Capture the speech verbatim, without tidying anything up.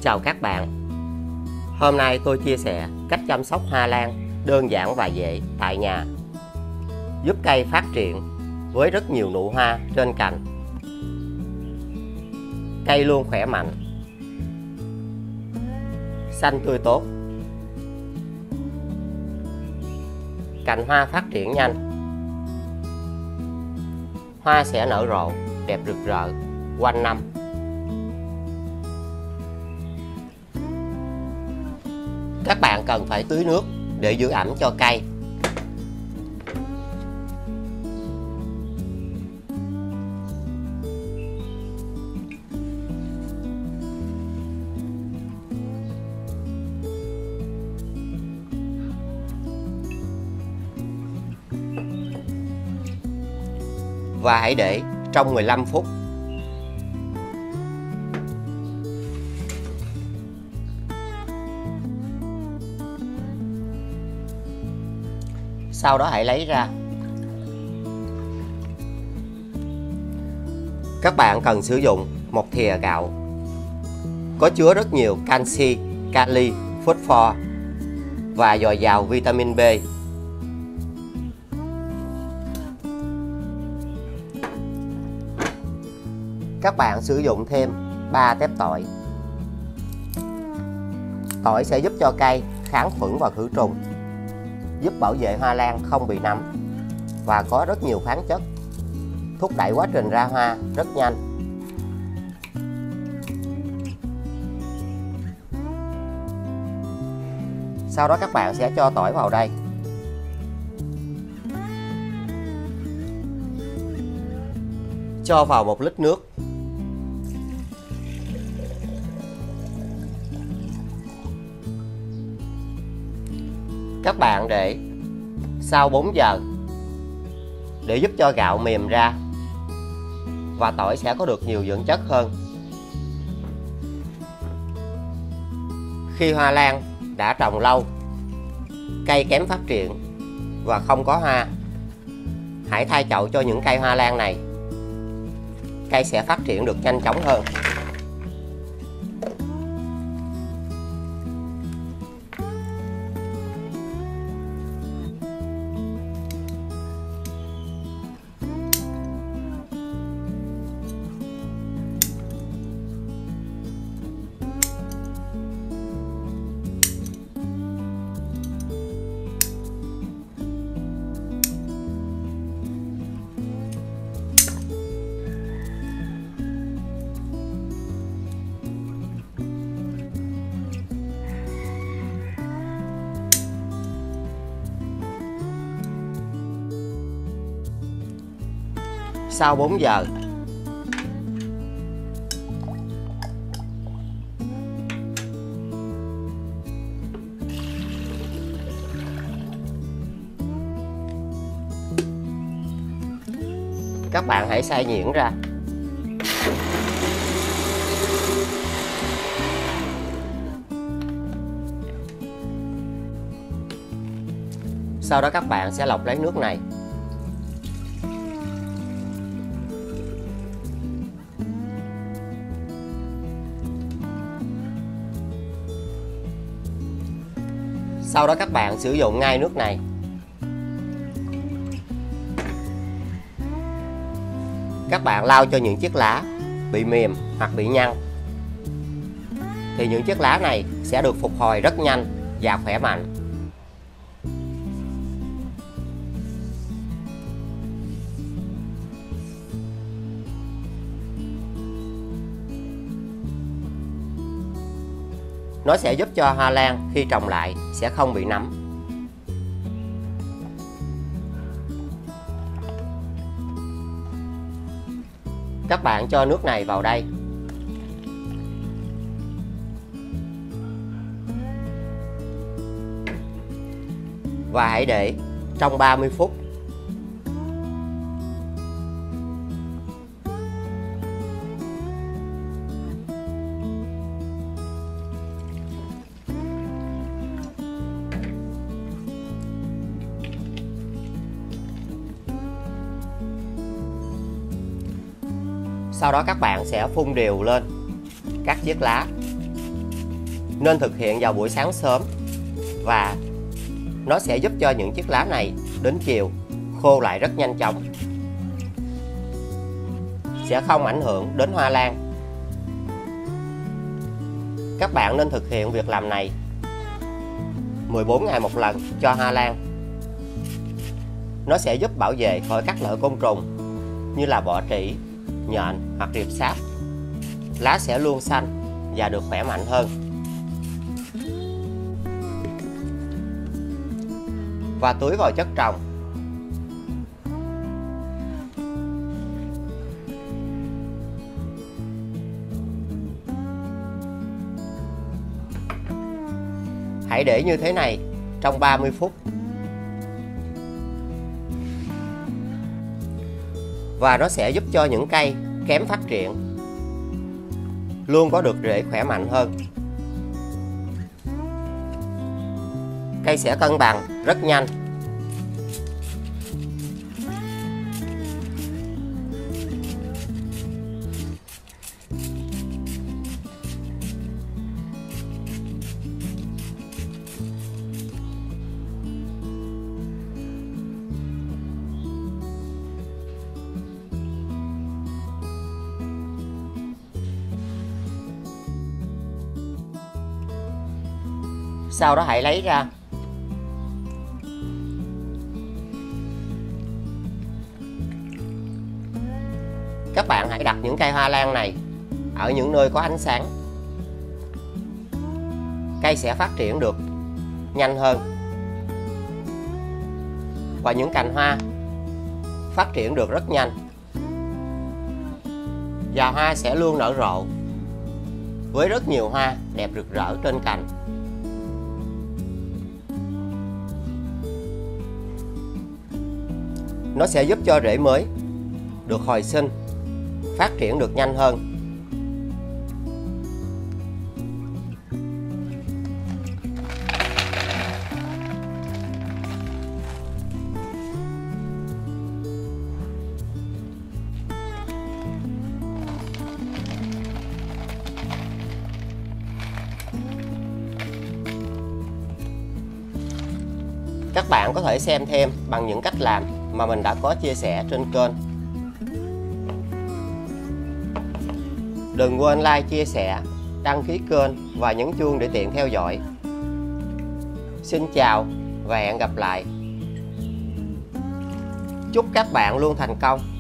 chào các bạn. Hôm nay tôi chia sẻ cách chăm sóc hoa lan đơn giản và dễ tại nhà, giúp cây phát triển với rất nhiều nụ hoa trên cành. Cây luôn khỏe mạnh, xanh tươi tốt, cành hoa phát triển nhanh, hoa sẽ nở rộ đẹp rực rỡ quanh năm. Các bạn cần phải tưới nước để giữ ẩm cho cây. Và hãy để trong mười lăm phút. Sau đó hãy lấy ra. Các bạn cần sử dụng một thìa gạo có chứa rất nhiều canxi, kali, phosphor và dồi dào vitamin B. Các bạn sử dụng thêm ba tép tỏi. Tỏi sẽ giúp cho cây kháng khuẩn và khử trùng, giúp bảo vệ hoa lan không bị nấm và có rất nhiều khoáng chất, thúc đẩy quá trình ra hoa rất nhanh. Sau đó các bạn sẽ cho tỏi vào đây. Cho vào một lít nước. Các bạn để sau bốn giờ để giúp cho gạo mềm ra và tỏi sẽ có được nhiều dưỡng chất hơn. Khi hoa lan đã trồng lâu, cây kém phát triển và không có hoa, hãy thay chậu cho những cây hoa lan này. Cây sẽ phát triển được nhanh chóng hơn. Sau bốn giờ, các bạn hãy xay nhuyễn ra. Sau đó các bạn sẽ lọc lấy nước này. Sau đó các bạn sử dụng ngay nước này. Các bạn lau cho những chiếc lá bị mềm hoặc bị nhăn. Thì những chiếc lá này sẽ được phục hồi rất nhanh và khỏe mạnh. Nó sẽ giúp cho hoa lan khi trồng lại sẽ không bị nấm. Các bạn cho nước này vào đây. Và hãy để trong ba mươi phút. Sau đó các bạn sẽ phun đều lên các chiếc lá nên thực hiện vào buổi sáng sớm, và nó sẽ giúp cho những chiếc lá này đến chiều khô lại rất nhanh chóng, sẽ không ảnh hưởng đến hoa lan. Các bạn nên thực hiện việc làm này mười bốn ngày một lần cho hoa lan. Nó sẽ giúp bảo vệ khỏi các loại côn trùng như là bọ trĩ, nhện hoặc riệp sáp. Lá sẽ luôn xanh và được khỏe mạnh hơn. Và tưới vào chất trồng. Hãy để như thế này trong ba mươi phút. Và nó sẽ giúp cho những cây kém phát triển luôn có được rễ khỏe mạnh hơn. Cây sẽ cân bằng rất nhanh. Sau đó hãy lấy ra. Các bạn hãy đặt những cây hoa lan này ở những nơi có ánh sáng. Cây sẽ phát triển được nhanh hơn. Và những cành hoa phát triển được rất nhanh. Và hoa sẽ luôn nở rộ với rất nhiều hoa đẹp rực rỡ trên cành. Nó sẽ giúp cho rễ mới được hồi sinh, phát triển được nhanh hơn. Các bạn có thể xem thêm bằng những cách làm mà mình đã có chia sẻ trên kênh. Đừng quên like, chia sẻ, đăng ký kênh và nhấn chuông để tiện theo dõi. Xin chào và hẹn gặp lại. Chúc các bạn luôn thành công.